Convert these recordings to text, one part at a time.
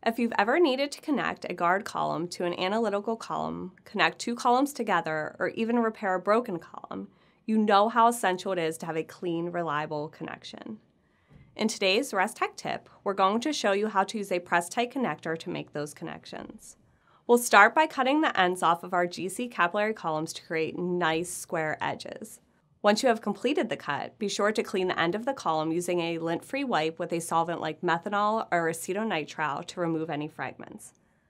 If you've ever needed to connect a guard column to an analytical column, connect two columns together, or even repair a broken column, you know how essential it is to have a clean, reliable connection. In today's Restek Tip, we're going to show you how to use a press-tight connector to make those connections. We'll start by cutting the ends off of our GC capillary columns to create nice square edges. Once you have completed the cut, be sure to clean the end of the column using a lint-free wipe with a solvent like methanol or acetonitrile to remove any fragments.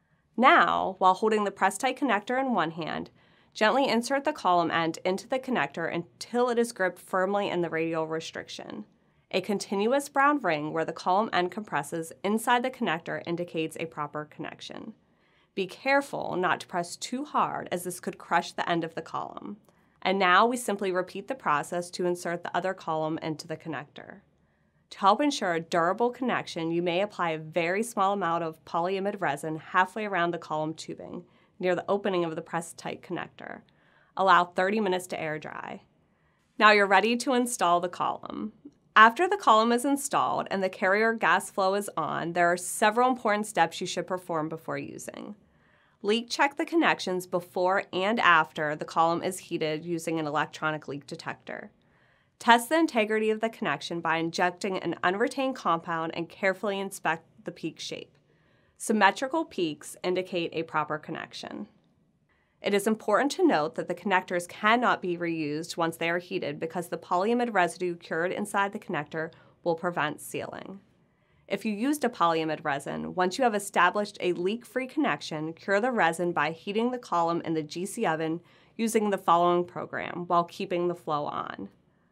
Now, while holding the press-tight connector in one hand, gently insert the column end into the connector until it is gripped firmly in the radial restriction. A continuous brown ring where the column end compresses inside the connector indicates a proper connection. Be careful not to press too hard, as this could crush the end of the column. And now we simply repeat the process to insert the other column into the connector. To help ensure a durable connection, you may apply a very small amount of polyimide resin halfway around the column tubing, near the opening of the press-tight connector. Allow 30 minutes to air dry. Now you're ready to install the column. After the column is installed and the carrier gas flow is on, there are several important steps you should perform before using. Leak check the connections before and after the column is heated using an electronic leak detector. Test the integrity of the connection by injecting an unretained compound and carefully inspect the peak shape. Symmetrical peaks indicate a proper connection. It is important to note that the connectors cannot be reused once they are heated because the polyimide residue cured inside the connector will prevent sealing. If you used a polyimide resin, once you have established a leak-free connection, cure the resin by heating the column in the GC oven using the following program while keeping the flow on.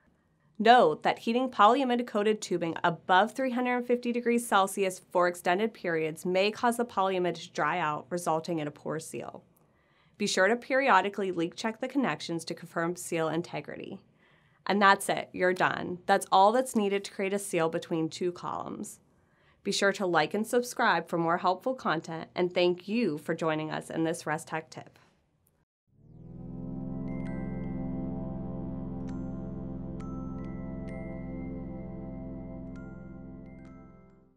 Note that heating polyimide-coated tubing above 350 degrees Celsius for extended periods may cause the polyimide to dry out, resulting in a poor seal. Be sure to periodically leak check the connections to confirm seal integrity. And that's it, you're done. That's all that's needed to create a seal between two columns. Be sure to like and subscribe for more helpful content, and thank you for joining us in this Restek Tip.